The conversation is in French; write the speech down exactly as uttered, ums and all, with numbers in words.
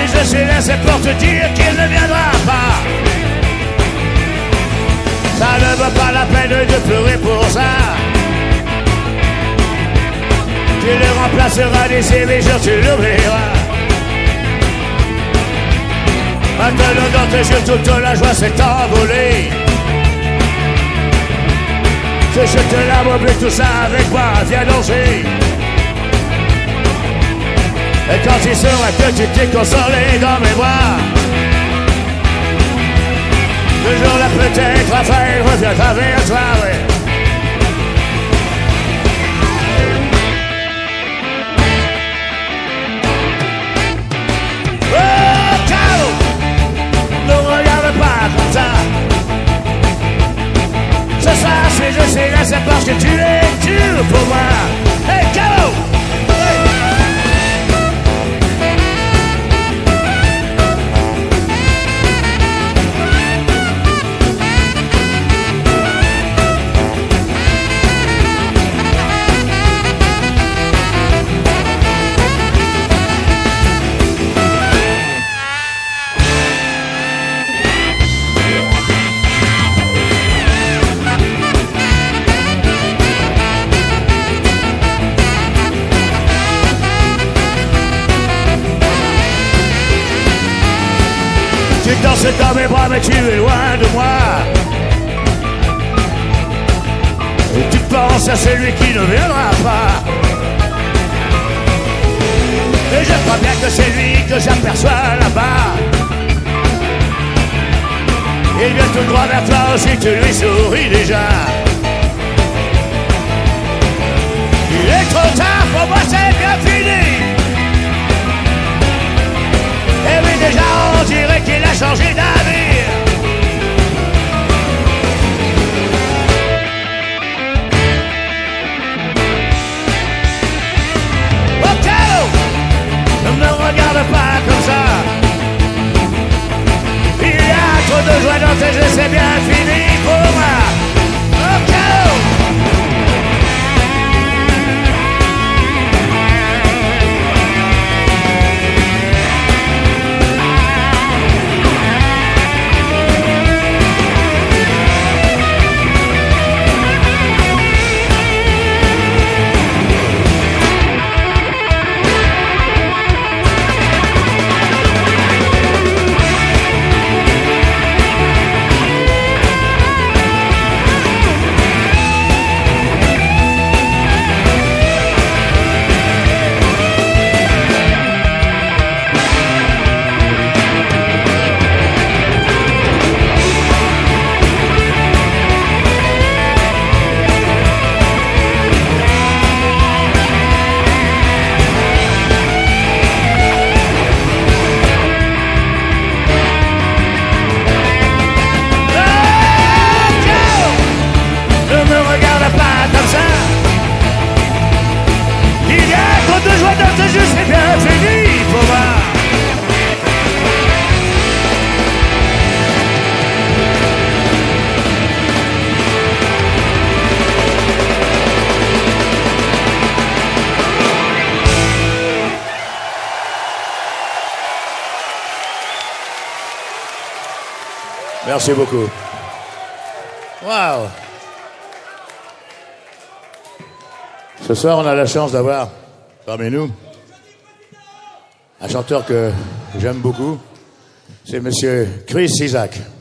Si je suis là, c'est pour te dire qu'il ne viendra pas. Ça ne vaut pas la peine de pleurer pour ça. Tu le remplaceras d'ici les jours, tu l'oublieras. Maintenant dans tes yeux toute la joie s'est envolée. Que je te lave, oublie tout ça avec moi, viens danser. Et quand il sera que tu t'es consolé dans mes bras, le jour-là peut-être Raphaël reviendra vers toi, ouais. Oh, Caro, ne regarde pas comme ça. Ce soir, si je suis là, c'est parce que tu es dur pour moi. Hey, Caro! Tu danses dans mes bras mais tu es loin de moi. Et tu penses à celui qui ne viendra pas. Et je crois bien que c'est lui que j'aperçois là-bas. Il vient tout droit vers toi aussi, tu lui souris déjà. Il est trop tard, pour moi c'est bien fini. Et oui, déjà on dirait qu'il a changé d'avenir. Ok, ne me regarde pas comme ça. Il y a trop de joie dans tes yeux, c'est bien fini pour moi. Ok. C'est bien fini pour moi. Merci beaucoup. Waouh. Ce soir, on a la chance d'avoir parmi nous un chanteur que j'aime beaucoup, c'est Monsieur Chris Isaak.